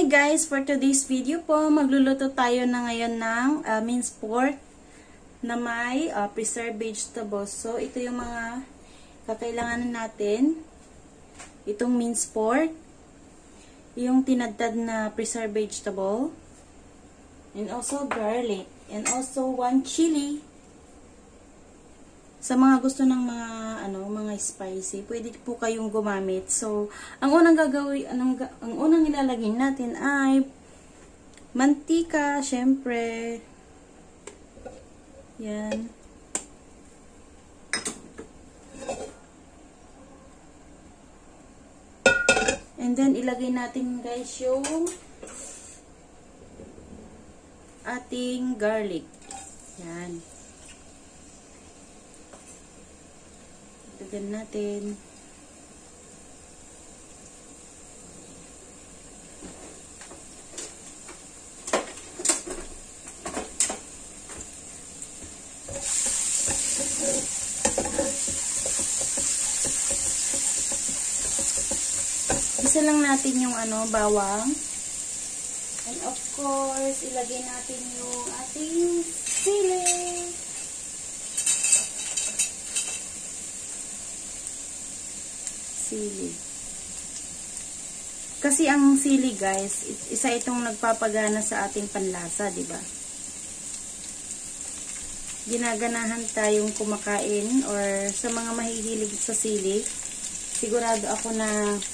guys, for today's video po, magluluto tayo na ngayon ng minced pork na may preserved vegetables. So, ito yung mga kakailanganan natin. Itong minced pork, yung tinadtad na preserved vegetable, and also garlic, and also 1 chili. Sa mga gusto ng mga spicy, pwede po kayong gumamit. So, ang unang ilalagay natin ay mantika, syempre. Yan. And then ilagay natin guys yung ating garlic. Yan. Lagyan natin. Isa lang natin yung bawang. And of course, ilagay natin yung ating sili. Sili. Kasi ang sili guys, isa itong nagpapagana sa ating panlasa, di ba? Ginaganahan tayong kumakain or sa mga mahihilig sa sili, sigurado ako na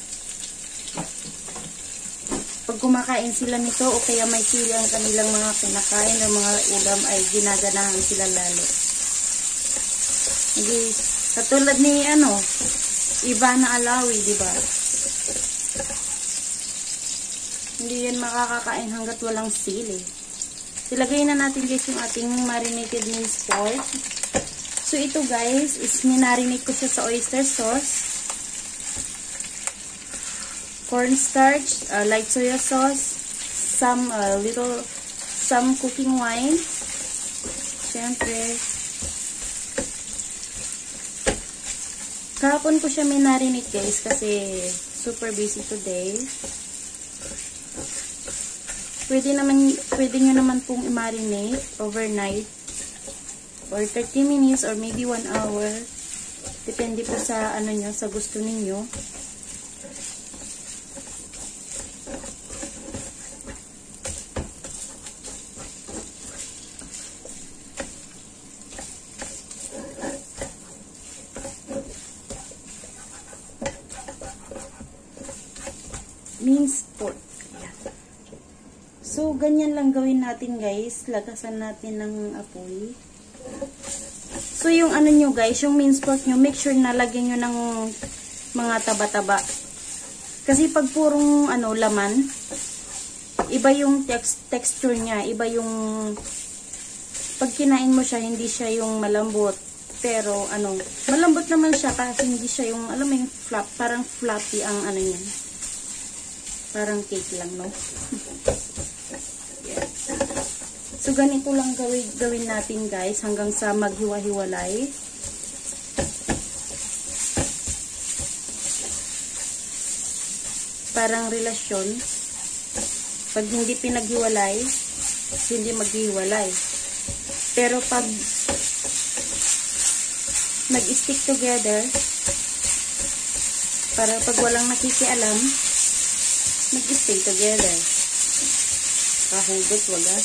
pag kumakain sila nito o kaya may sili ang kanilang mga kinakain o mga ulam ay ginaganahan sila lalo. Hindi, katulad ni Ivana Alawi, di ba? Hindi yan makakakain hanggat walang sili. Ilagay na natin guys yung ating marinated minced pork. So ito guys, is minarinate ko siya sa oyster sauce, cornstarch, light soya sauce, some cooking wine. Siyempre, kahapon ko siya minarinate guys kasi super busy today. Pwede nyo naman pong i-marinate overnight or 30 minutes or maybe 1 hour. Depende po sa sa gusto ninyo. Minced pork. Ayan. So, ganyan lang gawin natin guys. Lagasan natin ng apoy. So, yung nyo guys, yung minced pork nyo, make sure na lagyan nyo ng mga taba-taba. Kasi pag purong laman, iba yung texture niya. Iba yung pag kinain mo siya, hindi siya yung malambot. Pero, malambot naman siya kasi hindi siya yung, alam mo yung parang fluffy ang niya. Parang cake lang, no? Yeah. So, ganito lang gawin natin, guys, hanggang sa maghiwa-hiwalay. Parang relasyon. Pag hindi pinaghiwalay, hindi maghiwalay. Pero pag nag-stick together, para pag walang nakikialam, mag-stay together. Kahugot, wagas.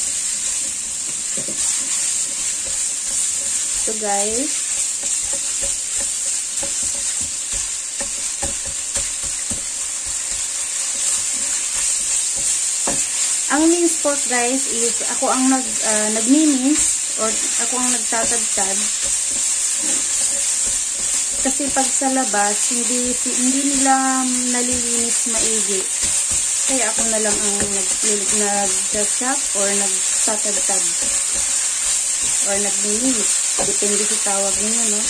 So guys, ang minced pork guys is ako ang nagmi-mince or ako ang nagtatadtad. Kasi pag sa labas, hindi nila nalilinis maigi. Kaya ako na lang ang nag-chop or nagtatadtad. Or nag-mince. Depende sa tawag ninyo, no?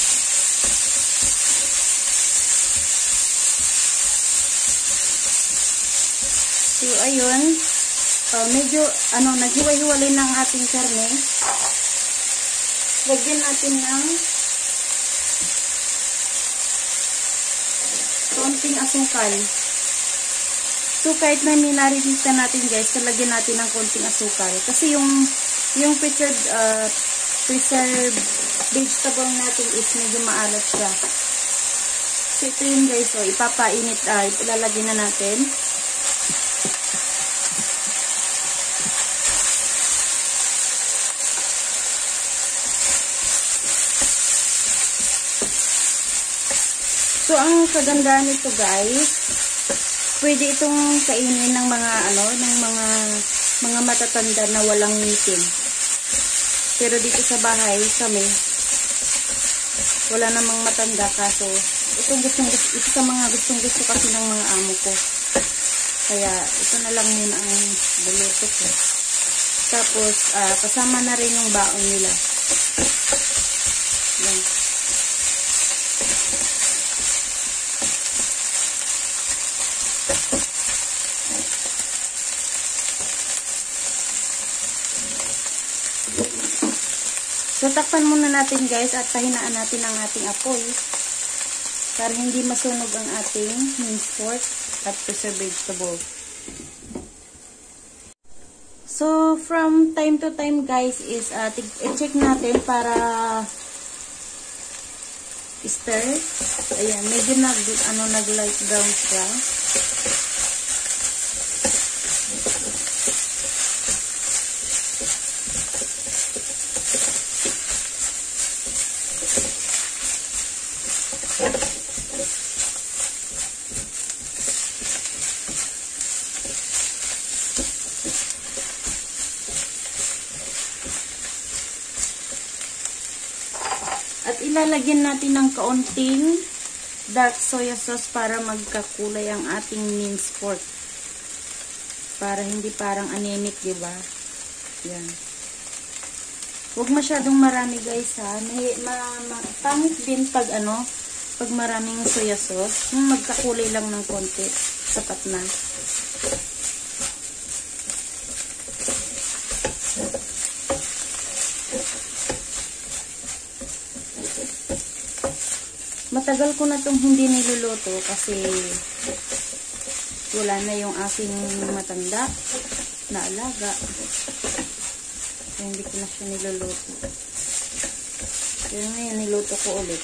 So, ayun. Medyo, naghiwa-hiwalay ng ating karne. Lagyan natin ng konting asukal. So, kahit na minarinate na natin guys, talagyan natin ng konting asukal. Kasi yung preserved vegetable natin is medyo maalat siya. So, ito yun guys. So, ipapainit, ilalagyan na natin. So, ang kagandahan nito guys, pwede itong kainin ng mga mga matatanda na walang ngipin. Pero dito sa bahay kami, wala namang matanda, kaso ito sa mga gustong-gusto kasi ng mga amo ko. Kaya ito na lang yun ang buluto ko. Tapos kasama na rin yung baon nila. Yan. So, takpan muna natin guys at pahinaan natin ang ating apoy para hindi masunog ang ating minced pork at preserved vegetable. So, from time to time guys is i-check natin para stir. Ayan, medyo nag-light brown siya. At ilalagyan natin ng kaunting dark soya sauce para magkakulay ang ating minced pork. Para hindi parang anemic, diba? Yan. Huwag masyadong marami guys ha. Pangit din pag pag maraming soya sauce. Yung magkakulay lang ng konti. Sapat na. Matagal ko na itong hindi niluluto kasi wala na yung aking matanda na alaga. Kaya hindi ko na siya niluluto. Pero ngayon niluto ko ulit.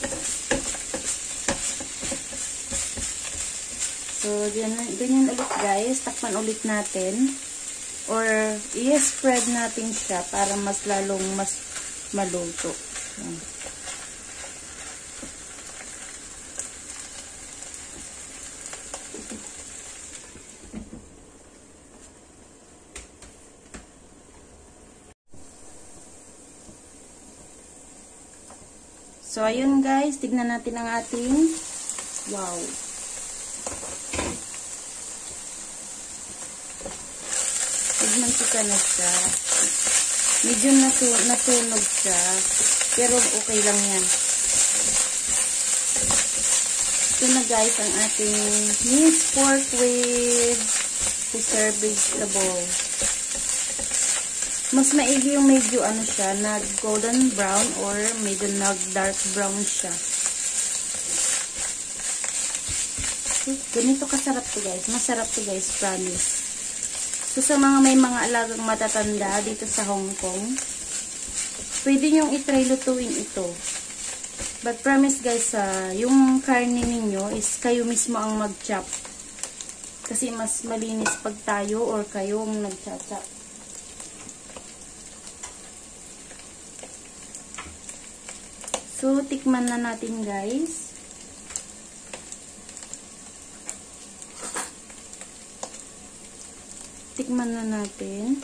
So, ganyan ulit guys. Takpan ulit natin. Or, i-spread natin siya para mas lalong mas maluto. Yan. So, ayun guys, tignan natin ang ating wow. Nagmantika na siya. Medyo nasunog siya. Pero okay lang yan. Ito na guys ang ating minced pork with preserved vegetable. Mas maigi yung medyo siya, nag-golden brown or medyo nag-dark brown siya. So, ganito kasarap to guys. Masarap to guys, promise. So, sa mga may mga alagang matatanda dito sa Hong Kong, pwede nyong itry lutuin ito. But promise guys, yung karne ninyo is kayo mismo ang mag-chop. Kasi mas malinis pag tayo or kayo ang nag-chop. So, tikman na natin guys. Tikman na natin.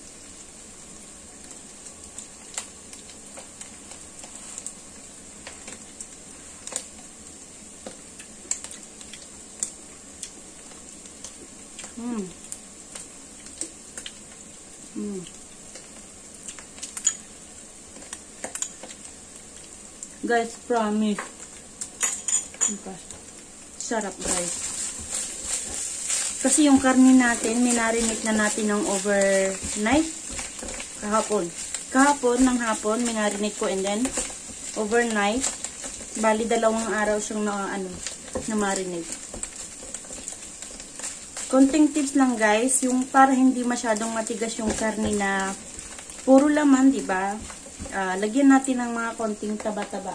Guys, promise. Sarap guys. Kasi yung karne natin, minarinate na natin ng overnight. Kahapon ng hapon, minarinate ko and then overnight. Bali, 2 araw siyang na marinate. konting tips lang guys, yung para hindi masyadong matigas yung karne na puro laman, di ba? Lagyan natin ng mga konting taba-taba.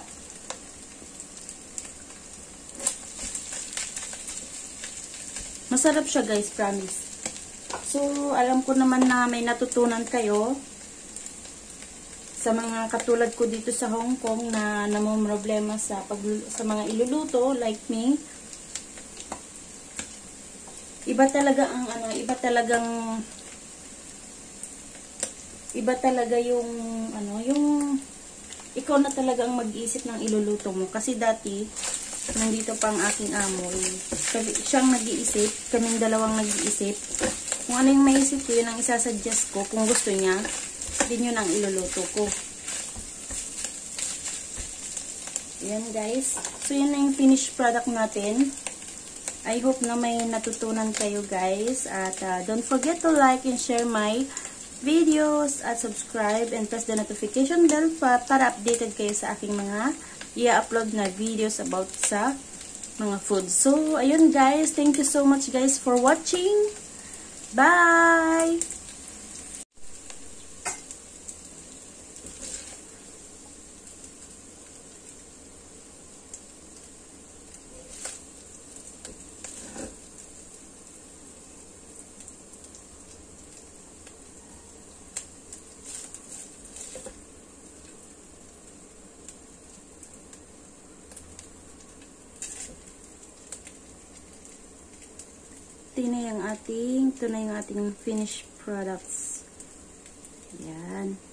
Masarap siya guys, promise. So, alam ko naman na may natutunan kayo sa mga katulad ko dito sa Hong Kong na namumroblema sa mga iluluto like me. Iba talaga yung yung ikaw na talaga ang mag-iisip ng iluluto mo. Kasi dati, nandito pa ang aking amo. Siyang nag-iisip, kaming dalawang nag-iisip. Kung ano yung maisip ko, yun ang isasuggest ko. Kung gusto niya, din yun ang iluluto ko. Ayan guys. So, yun na yung finished product natin. I hope na may natutunan kayo guys. At don't forget to like and share my videos at subscribe and press the notification bell para updated kayo sa aking mga i-upload na videos about sa mga food. So, ayun guys. Thank you so much guys for watching. Bye! Ito na yung ating finished products. Yan.